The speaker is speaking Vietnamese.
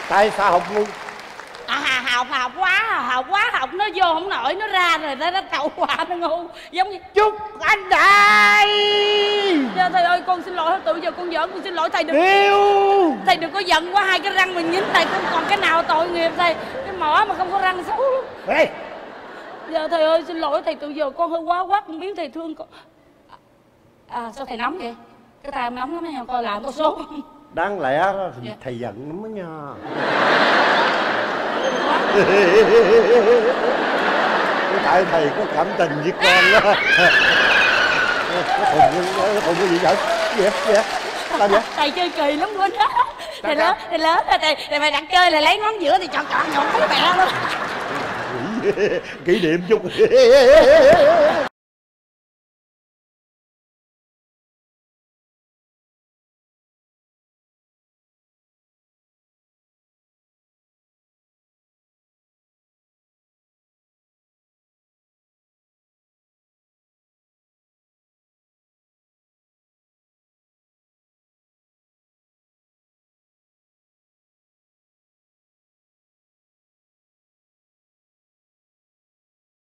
Tại sao học ngu? Học quá học nó vô không nổi, nó ra rồi nó cậu qua nó ngu giống như Chúc anh đại. Dạ, thầy ơi con xin lỗi, tự giờ con giỡn, con xin lỗi thầy. Đừng thầy đừng có giận quá, hai cái răng mình nhín thầy không còn cái nào tội nghiệp thầy, cái mỏ mà không có răng xấu lắm. Ê. Dạ thầy ơi xin lỗi thầy, tự giờ con hơi quá quắt, không biết thầy thương con. Sao thầy nóng vậy? Cái tay em nóng lắm nha, coi lại có sốt không? Đáng lẽ đó thì thầy giận lắm đó nha. Tại thầy có cảm tình với con đó. Nó khùng cái gì vậy? Gì vậy? Làm vậy? Thầy chơi kỳ lắm luôn đó. Thầy lớn thầy mày đặt chơi là lấy ngón giữa thì chọn nhọn cái mẹ luôn. Kỷ niệm chút.